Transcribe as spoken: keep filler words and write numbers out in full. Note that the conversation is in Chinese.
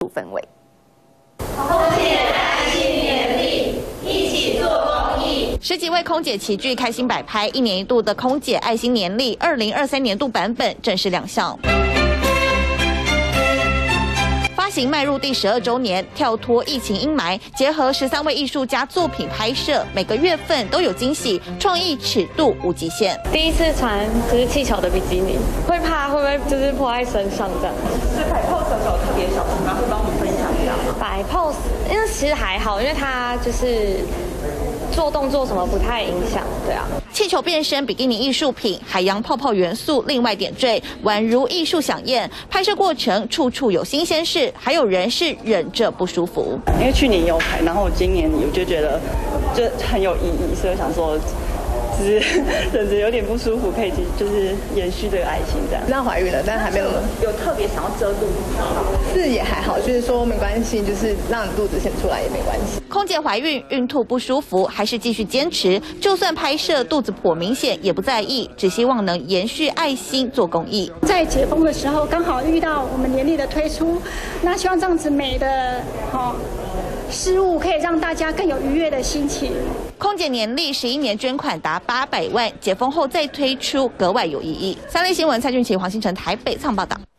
处氛围。 空姐爱心年历，一起做公益。 十几位空姐齐聚，开心摆拍。一年一度的空姐爱心年历二零二三年度版本正式亮相。发行迈入第十二周年，跳脱疫情阴霾，结合十三位艺术家作品拍摄，每个月份都有惊喜，创意尺度无极限。 第一次穿就是气球的比基尼，会怕会不会就是泼在身上这样？ 是摆 pose 的时候特别小心吗？会帮我们分享一下吗？ 摆 pose， 因为其实还好，因为它就是做动作什么不太影响，对啊。 气球变身比基尼艺术品，海洋泡泡元素另外点缀，宛如艺术飨宴。拍摄过程处处有新鲜事，还有人是忍着不舒服。 因为去年有拍，然后今年我就觉得就很有意义，所以我想说，就是忍着有点不舒服，可以就是延续这个爱心这样。 知道怀孕了，但还没有有特别想要遮肚子吗？ 是也还好，就是说没关系，就是让你肚子显出来也没关系。 空姐怀孕孕吐不舒服，还是继续坚持，就算拍摄肚子颇明显也不在意，只希望能延续爱心做公益。 在解封的时候，刚好遇到我们年历的推出，那希望这样子美的哦事物可以让大家更有愉悦的心情。 空姐年历十一年捐款达八百万，解封后再推出格外有意义。三立新闻蔡俊琪、黄新成台北采访报道。